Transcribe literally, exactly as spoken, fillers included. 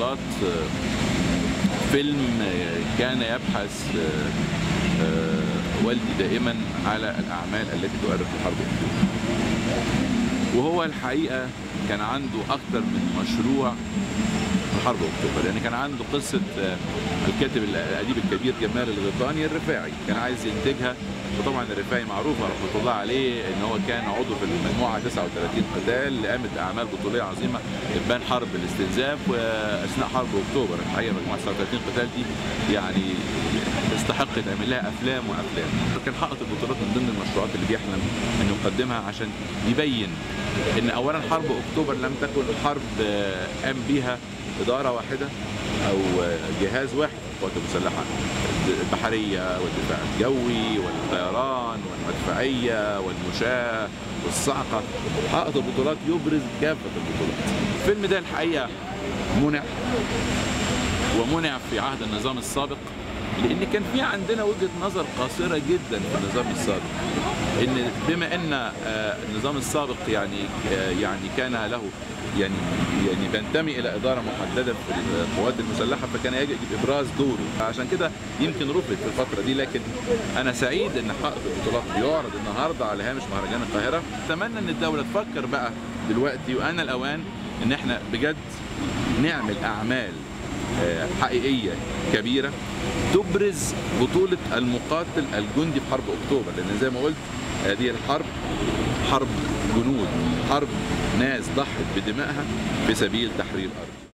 بطولات فيلم كان يبحث والدي دائما على الأعمال التي تؤرخ حرب أكتوبر، وهو الحقيقة كان عنده أكثر من مشروع في حرب أكتوبر. يعني كان عنده قصة الكاتب الأديب الكبير جمال الغيطاني الرفاعي، كان عايز ينتجها. وطبعا الرفاعي معروف رحمة الله عليه ان هو كان عضو في المجموعة تسعة وثلاثين قتال اللي قامت اعمال بطولية عظيمة ابان حرب الاستنزاف واثناء حرب اكتوبر. الحقيقة مجموعة تسعة وثلاثين قتال دي يعني تستحق تعمل لها افلام وافلام. كان حائط البطولات من ضمن المشروعات اللي بيحلم ان يقدمها عشان يبين ان اولا حرب اكتوبر لم تكن حرب قام بيها ادارة واحدة او جهاز واحد، القوات المسلحة البحرية والدفاع الجوي والطيران والمدفعية والمشاة والصاعقة. حائط البطولات يبرز كافة البطولات. الفيلم ده الحقيقة منع، ومنع في عهد النظام السابق، لأن كان في عندنا وجهة نظر قاصرة جدا في النظام السابق، إن بما أن النظام السابق يعني يعني كان له يعني يعني بينتمي الى اداره محدده في القوات المسلحه، فكان يجب ابراز دوره. عشان كده يمكن رفض في الفتره دي، لكن انا سعيد ان حائط البطولات بيعرض النهارده على هامش مهرجان القاهره. اتمنى ان الدوله تفكر بقى دلوقتي وان الاوان ان احنا بجد نعمل اعمال حقيقيه كبيره تبرز بطوله المقاتل الجندي في حرب اكتوبر، لان زي ما قلت هذه الحرب حرب جنود، حرب ناس ضحت بدمائها في سبيل تحرير الأرض.